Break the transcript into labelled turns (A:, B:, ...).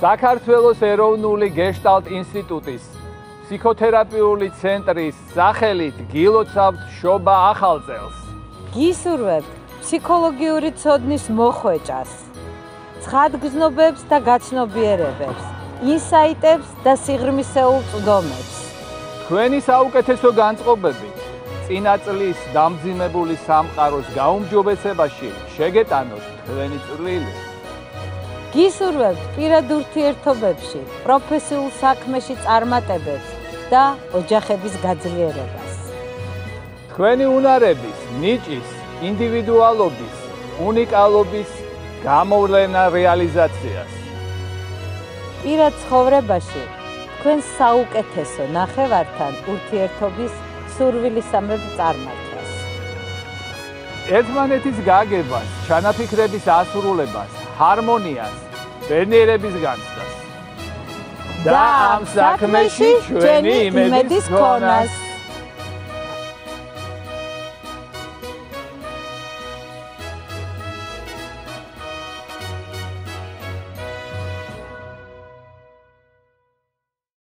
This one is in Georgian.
A: საქართველოს ეროვნული გეშტალტ ინსტიტუტის ფსიქოთერაპიული ცენტრის სახელით გილოცავთ შობა ახალწელს.
B: გისურვებთ ფსიქოლოგიური ცოდნის მოხვეჭას, ცხადგზნობებს და გაცნობიერებებს, ინსაიტებს და სიღრმისეულ წვდომებს.
A: თქვენი საუკეთესო განწყობებით წინა წლის დამძიმებული სამყაროს გაუმჯობესებაში შეგეტანოთ თქვენი წვლილი.
B: გისურვებთ პირად ურთიერთობებში, პროფესიულ საქმეში წარმატებებს და ოჯახების გაძლიერებას.
A: თქვენი უნარების, ნიჭის, ინდივიდუალობის, უნიკალობის გამოვლენა რეალიზაციას.
B: პირად ცხოვრებაში თქვენს საუკეთესო ნახევართან ურთიერთობის სურვილისამებრ წარმართვას.
A: ერთმანეთის გაგებას, ჩანაფიქრების ასრულებას, ჰარმონიას, ბედნიერების განცდას. და ამ საქმეში ჩვენი იმედის ქონას.